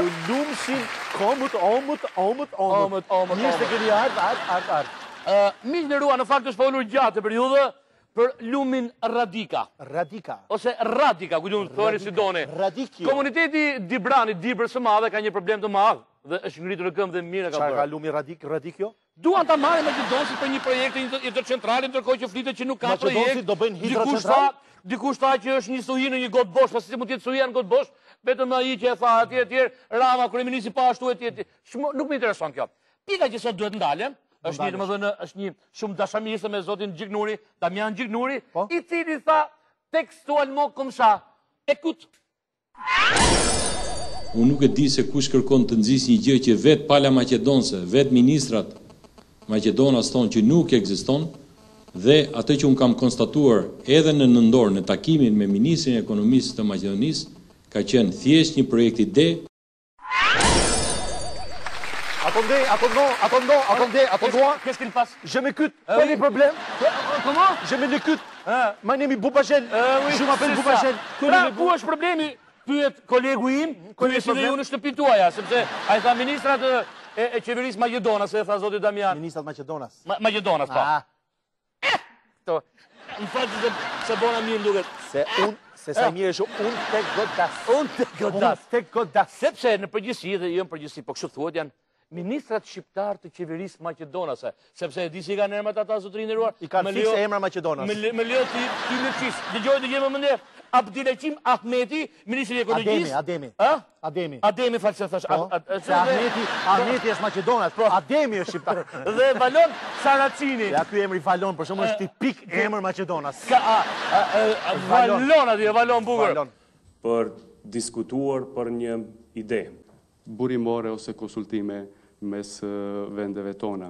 lumshin, omët. Mirë se keni ardhë. Miq nderuar, në fakt është folur gjatë e periudhë për lumin Radika. Radika. Ose Radika, ku ju thoni si doni. Radikio. Komuniteti Dibrani, Dibrës së Madhe, ka një problem të madh dhe është ngritur në këmbë dhe mirë ka Çfarë ka bërë. lumi Radikio? Duan ta marrin Maqedonin për një projekt hidrocentrale, ndërkohë që flitet që nuk ka projekt. Maqedonësit do bëjnë hidrocentrale? Dikush tha që është një suhi në një gotë bosh, pasi si mund të jetë suhia në gotë bosh, vetëm ai që e tha etj, Rama kryeministri pa ashtu etj. Nuk më intereson kjo. Pika që sot duhet ndalen, është një, domethënë, është një shumë dashamirëse me zotin Gjignuri, Damian Gjignuri, i cili tha tekstualisht comme ça. Écoute. Unë nuk e di se kush kërkon të nxjisë një gjë që vetë pala maqedonse, vetë ministrat Maqedonas thonë që nuk ekziston, dhe atë që unë kam konstatuar edhe në nëndor në takimin me ministrin e ekonomisë të Maqedonisë, ka qenë thjesht një projekt ide. Attends-moi. Qu'est-ce qu'il passe? Je m'écoute. Quel est le problème? Comment? Je m'écoute. My name is Boubachel. Je m'appelle Boubachel. Pra, ku është problemi? Pyet kolegu im, pyet edhe ju në shtëpi tuaja, sepse ai tha ministrat e qeverisë Maqedonas, e tha zoti Damian. Ministrat Maqedonas. Maqedonas, pa. Këto, më falë se bona mirë duket. Se sa mirë është unë tek godas. Sepse në përgjithësi dhe jo në përgjithësi, po kështu thuhet janë ministrat shqiptar të qeverisë maqedonase, sepse e di si kanë emrat ata zotërinë nderuar. I kanë fikse emra Maqedonas. Me lejo ti në çis. Dëgjoj më ndër. Abdileqim Ahmeti, ministri i ekonomisë. Ademi falë se thash. Ahmeti është Maqedonas, Ademi është shqiptar. Dhe Valon Saracini. Ja ky emri Valon për shkakun është tipik emër Maqedonas. Valon atje, Valon bukur. Për diskutuar për një ide burimore ose konsultime mes vendeve tona.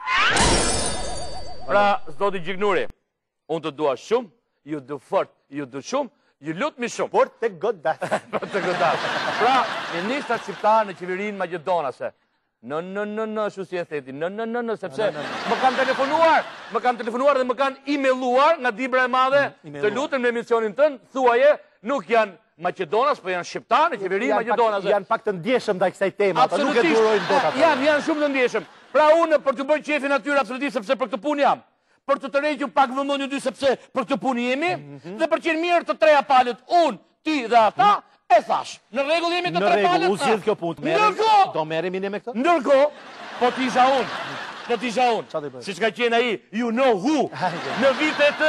Pra, zoti Gjignuri, unë të dua shumë, ju du fort, ju du shumë, ju lutmi shumë. Por tek godas. Pra, ministrat shqiptarë në qeverinë Maqedonase. Shu si e theti, sepse më kanë telefonuar dhe më kanë emailuar nga Dibra e Madhe, të lutem në emisionin tënë, thuaje, nuk janë Maqedonas, po janë shqiptarë në qeverinë Maqedonase. Janë pak të ndjeshëm ndaj kësaj teme, ata nuk e durojnë dot ata. Janë shumë të ndjeshëm. Pra unë për të bërë qefin atyre absolutisht sepse për këtë punë jam. Për të tërhequr pak vëmendjen dy sepse për këtë punë jemi dhe për qenë mirë të treja palët, unë, ti dhe ata, e thash. Në rregull jemi të tre palët. Në rregull, u zgjidh kjo punë. Do merremi ne me këtë? Ndërkohë, po t'isha unë. Siç ka qenë ai, you know who. Në vitet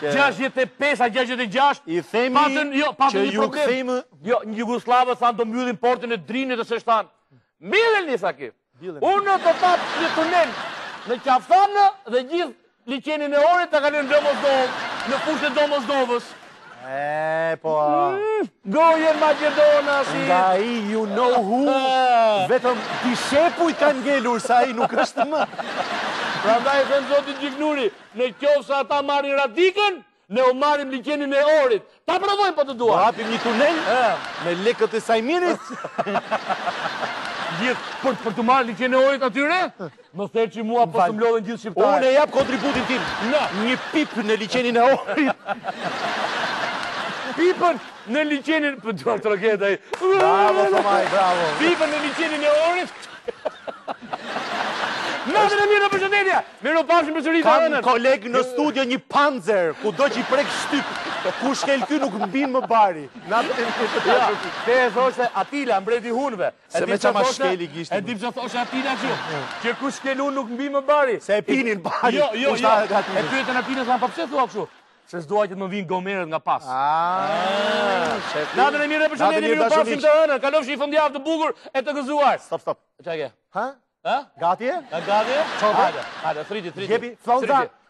65-66 i themi që ju kthejmë. Jo, Jugoslavë thanë do mbyllim portën e Drinit ose shtan. Mbilleni tha ki. Unë të tap një tunel në Qaftanë dhe gjithë liçenin e Orit ta kalojnë në fushën e Domosdovës. Po... Gojen Maqedonasi. Nga i you know who, vetëm dishepu i ka ngelur, sa i nuk është më. Pra ndaj them zotin Gjignuri, në qoftë se ata marrin Radikën, ne u marrim liçenin e Orit. Ta provojmë po të duam. Po hapim një tunel me lekët e Sajminit. Gjithë për të marrë liçenin e Orit atyre, më thërë që mua po të mlodhen gjithë shqiptarë. Unë e jap kontributin tim. Një pip në liçenin e Orit. Pipën në liçenin... Për duar troketa i... Bravo, Tomaj, bravo. Pipën në liçenin e Orit... Natën e mirë në përshëndetje! Mirë pafshim për sëritë Kam koleg në studio një Panzer, ku do që i prek shtyp. Ku shkel ky nuk mbin më bari. Natën e mirë. Te e thoshe Atila, mbreti hunve. Se me qa ma shkeli gishti. E dip që thoshe Atila që, që ku shkel unë nuk mbin më bari. Se e pinin bari. Jo. E pyetën Atila, thënë, pa pse thua kështu? Se s'dua që të më vinë gomerët nga pas. Natën e mirë në përshëndetje, mirë pafshim të hënën. Kalofshi një fundjavë të bukur e të gëzuar. Stop. Qa ke? Gati e? Gati e? Hajde, Hajde, thriti. Jepi, flauza.